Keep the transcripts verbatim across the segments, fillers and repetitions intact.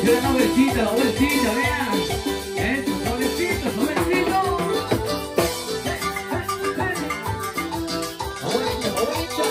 Quiero una vueltita, la vueltita, vean. Eso, suavecito, suavecito. Abuelita, abuelita.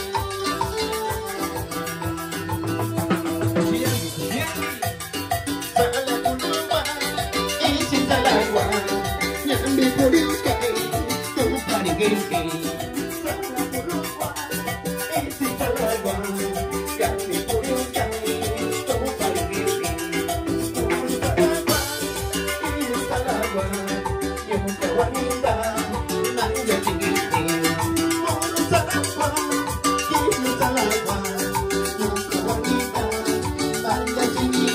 Chianti, chianti. Salagua, ese salagua, nyambi puriuska, tu parigirki. Salagua, ese salagua, nyambi puriuska, tu parigirki. Salagua, ese salagua, nyambi wanita, nanya tinggi. Salagua, ese salagua, nyambi wanita, nanya tinggi.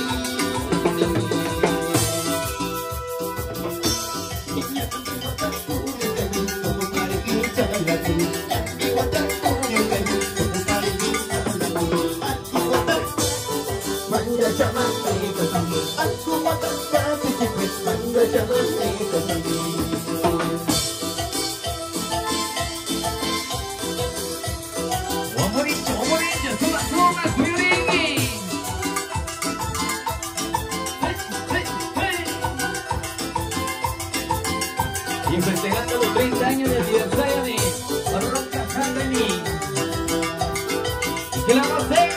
Amorito, amorito, suba, suba, cuiringi. Hey, hey, hey. Y festejando los treinta años de aniversario de Rock Academy. ¿Y qué la vamos a hacer?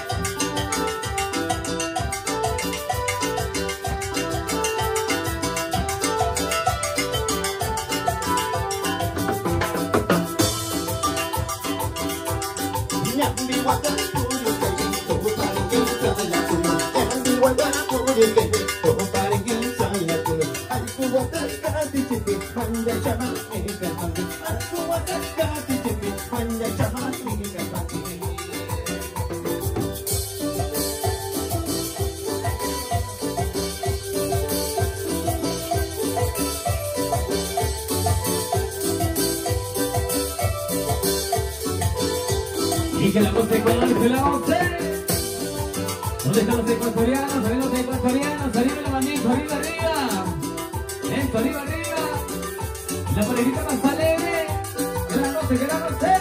Nyambi wata kuyu kaya, tohu paringin saya kuno. Nyambi wata kuyu kaya, tohu paringin saya kuno. Aku wata kasi cipi, hanya sama eka pagi. Aku wata kasi cipi, hanya sama eka pagi. Y que la voz de Ecuador se la vamos a hacer. ¿Dónde están los ecuatorianos? ¿Saben los ecuatorianos? Arriba la manito, arriba, arriba. Esto, arriba, arriba. La parejita más alegre. Que la noche, que la noche.